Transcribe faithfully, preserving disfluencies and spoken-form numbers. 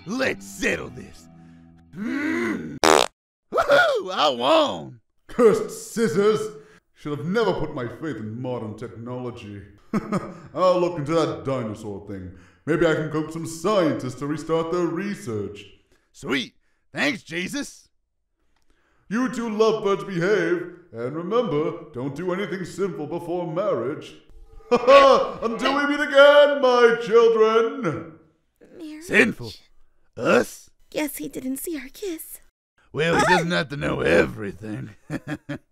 Let's settle this. Mm. Woohoo! I won! Cursed scissors! Should have never put my faith in modern technology. I'll look into that dinosaur thing. Maybe I can coax some scientists to restart their research. Sweet. Thanks, Jesus. You two lovebirds behave, and remember, don't do anything sinful before marriage. Until we meet again, my children! Marriage? Sinful? Us? Guess he didn't see our kiss. Well, he doesn't have to know everything.